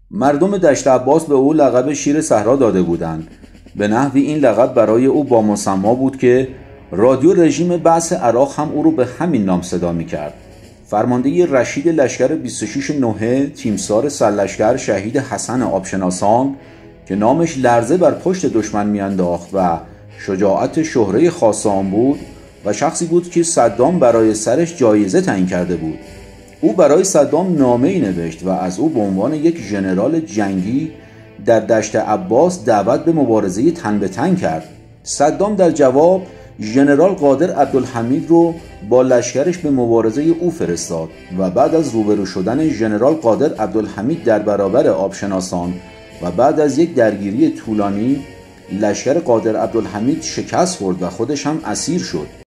مردم دشت عباس به او لقب شیر صحرا داده بودند. به نحوی این لقب برای او با مسما بود که رادیو رژیم بعث عراق هم او رو به همین نام صدا می‌کرد. فرمانده رشید لشکر 26 نوحه، تیمسار سرلشکر شهید حسن آبشناسان که نامش لرزه بر پشت دشمن میانداخت و شجاعت شهره خاص آن بود و شخصی بود که صدام برای سرش جایزه تعیین کرده بود. او برای صدام نامه‌ای نوشت و از او به عنوان یک ژنرال جنگی در دشت عباس دعوت به مبارزه تن به تن کرد. صدام در جواب ژنرال قادر عبدالحمید رو با لشکرش به مبارزه او فرستاد و بعد از روبرو شدن ژنرال قادر عبدالحمید در برابر آبشناسان و بعد از یک درگیری طولانی لشکر قادر عبدالحمید شکست خورد و خودش هم اسیر شد.